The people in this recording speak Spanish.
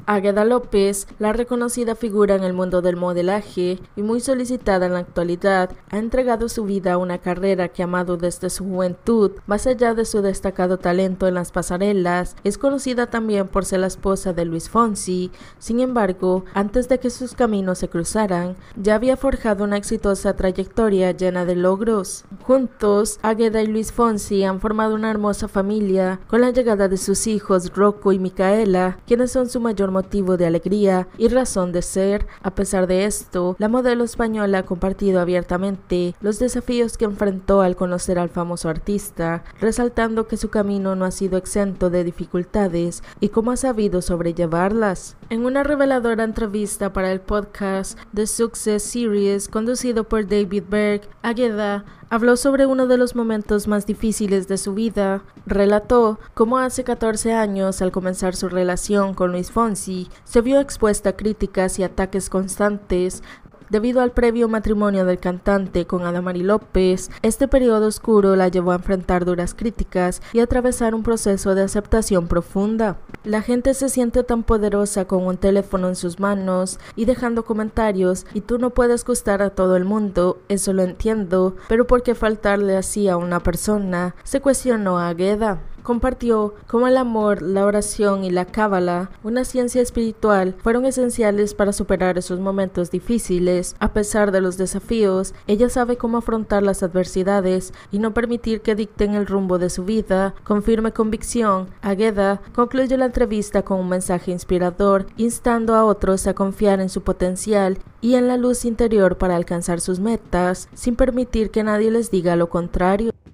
Águeda López, la reconocida figura en el mundo del modelaje y muy solicitada en la actualidad, ha entregado su vida a una carrera que ha amado desde su juventud. Más allá de su destacado talento en las pasarelas, es conocida también por ser la esposa de Luis Fonsi. Sin embargo, antes de que sus caminos se cruzaran, ya había forjado una exitosa trayectoria llena de logros. Juntos, Águeda y Luis Fonsi han formado una hermosa familia con la llegada de sus hijos Rocco y Micaela, quienes son su mayor motivo de alegría y razón de ser. A pesar de esto, la modelo española ha compartido abiertamente los desafíos que enfrentó al conocer al famoso artista, resaltando que su camino no ha sido exento de dificultades y cómo ha sabido sobrellevarlas. En una reveladora entrevista para el podcast The Success Series, conducido por David Berg, Águeda habló sobre uno de los momentos más difíciles de su vida. Relató cómo hace 14 años, al comenzar su relación con Luis Fonsi, se vio expuesta a críticas y ataques constantes debido al previo matrimonio del cantante con Adamari López. Este periodo oscuro la llevó a enfrentar duras críticas y a atravesar un proceso de aceptación profunda. La gente se siente tan poderosa con un teléfono en sus manos y dejando comentarios, y tú no puedes gustar a todo el mundo, eso lo entiendo, pero ¿por qué faltarle así a una persona?, se cuestionó a Águeda. Compartió cómo el amor, la oración y la cábala, una ciencia espiritual, fueron esenciales para superar esos momentos difíciles. A pesar de los desafíos, ella sabe cómo afrontar las adversidades y no permitir que dicten el rumbo de su vida. Con firme convicción, Águeda concluyó la entrevista con un mensaje inspirador, instando a otros a confiar en su potencial y en la luz interior para alcanzar sus metas, sin permitir que nadie les diga lo contrario.